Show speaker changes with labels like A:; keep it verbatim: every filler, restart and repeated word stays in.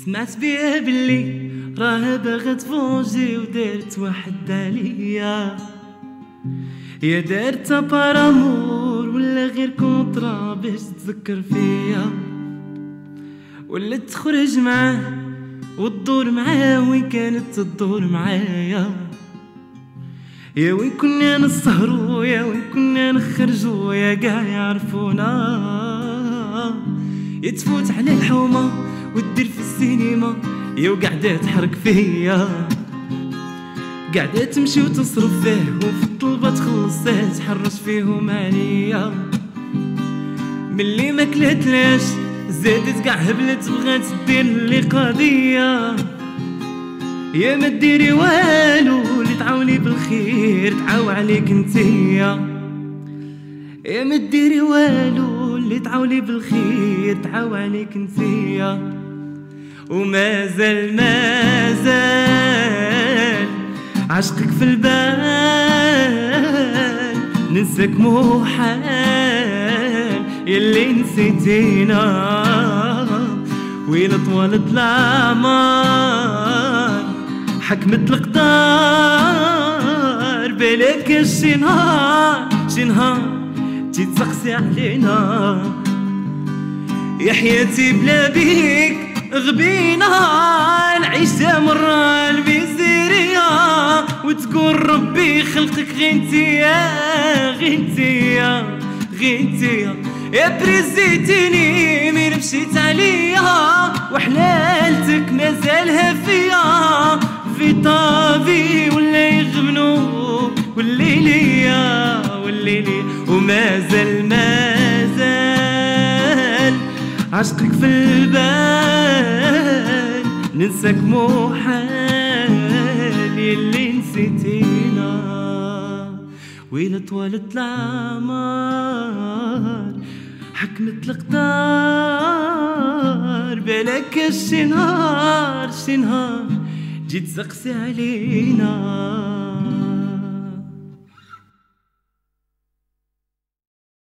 A: سمعت بيها بلي راها باغا تفونجي ودارت واحد عليا، يا دارتها بارامور ولا غير كونطرا باش تذكر فيا، ولا تخرج معاه وتدور معاه وين كانت تدور معايا، يا وين كنا نسهرو يا وين كنا نخرجو يا قاع يعرفونا، يا تفوت على الحومة وتدير في السينما يا وقعدة تحرك فيا، قاعدة تمشي وتصرف فيه وفي الطلبة تخلصه تحرش فيهم عليا، ملي ما كلاتلاش زادت قاع هبلت بغات دير لي قضية، يا ما ديري والو اللي تعاوني بالخير تعاو عليك انتيا، يا ما ديري والو اللي تعاوني بالخير تعاو عليك انتيا، ومازال مازال عشقك في البال، ننساك مو حال يلي نسيتينا، ويلا طوالت الأعمار حكمت القدار، بالك شي نهار شي نهار تجي تسقسي علينا، يا حياتي بلا بيك غبينا، نعيشها مرة الميزيريا وتقول ربي خلقك غينتيا غينتيا غينتيا، يا بريزيتيني مين مشيت عليا وحلالتك مازالها فيا، في طافي ولا يغبنو واللي ليا واللي ليا، ومازال مازال عشقك في البال، ننساك مو حال يلي نسيتينا، ويلا طوالت الأعمار حكمت القدار، بالك شي نهار شي نهار جيت تسقسي علينا.